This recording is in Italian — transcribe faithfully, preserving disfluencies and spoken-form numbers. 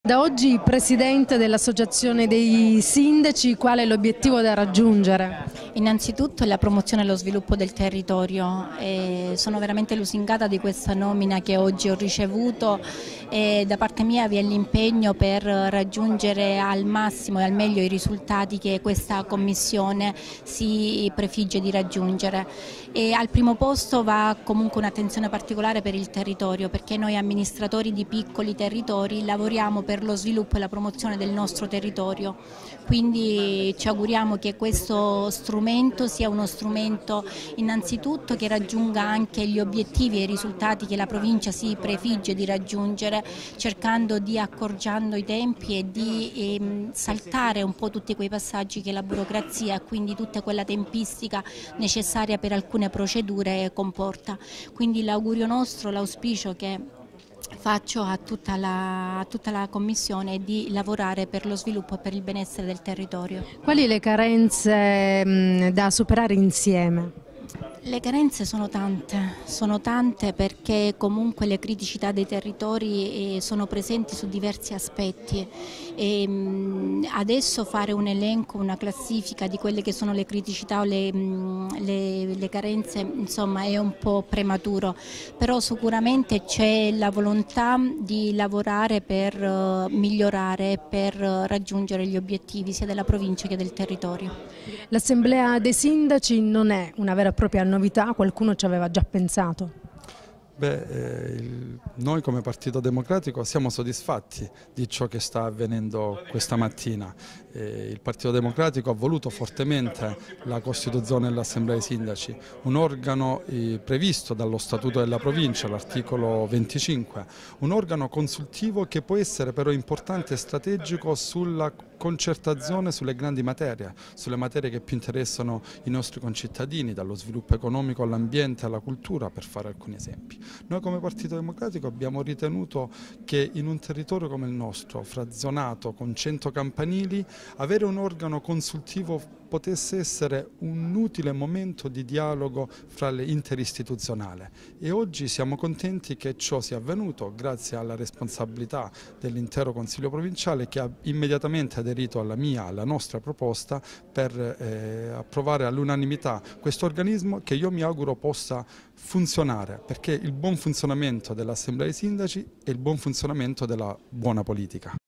Da oggi presidente dell'Associazione dei Sindaci, qual è l'obiettivo da raggiungere? Innanzitutto la promozione e lo sviluppo del territorio. E sono veramente lusingata di questa nomina che oggi ho ricevuto e da parte mia vi è l'impegno per raggiungere al massimo e al meglio i risultati che questa commissione si prefigge di raggiungere. E al primo posto va comunque un'attenzione particolare per il territorio, perché noi amministratori di piccoli territori lavoriamo per lo sviluppo e la promozione del nostro territorio, quindi ci auguriamo che questo strumento sia uno strumento innanzitutto che raggiunga anche gli obiettivi e i risultati che la provincia si prefigge di raggiungere, cercando di accorciando i tempi e di ehm, saltare un po' tutti quei passaggi che la burocrazia, quindi tutta quella tempistica necessaria per alcune procedure comporta. Quindi l'augurio nostro, l'auspicio che faccio a tutta, la, a tutta la Commissione di lavorare per lo sviluppo e per il benessere del territorio. Quali le carenze mh, da superare insieme? Le carenze sono tante, sono tante perché comunque le criticità dei territori sono presenti su diversi aspetti e adesso fare un elenco, una classifica di quelle che sono le criticità o le, le, le carenze insomma è un po' prematuro, però sicuramente c'è la volontà di lavorare per migliorare, per raggiungere gli obiettivi sia della provincia che del territorio. L'Assemblea dei Sindaci non è una vera e propria novità, qualcuno ci aveva già pensato? Beh, eh, il, noi come Partito Democratico siamo soddisfatti di ciò che sta avvenendo questa mattina. Eh, il Partito Democratico ha voluto fortemente la Costituzione dell'Assemblea dei Sindaci, un organo eh, previsto dallo Statuto della Provincia, l'articolo venticinque, un organo consultivo che può essere però importante e strategico sulla concertazione sulle grandi materie, sulle materie che più interessano i nostri concittadini, dallo sviluppo economico all'ambiente, alla cultura, per fare alcuni esempi. Noi come Partito Democratico abbiamo ritenuto che in un territorio come il nostro, frazionato con cento campanili, avere un organo consultivo potesse essere un utile momento di dialogo fra le interistituzionale e oggi siamo contenti che ciò sia avvenuto grazie alla responsabilità dell'intero Consiglio provinciale che ha immediatamente aderito alla mia, alla nostra proposta per eh, approvare all'unanimità questo organismo che io mi auguro possa funzionare, perché il buon funzionamento dell'Assemblea dei Sindaci è il buon funzionamento della buona politica.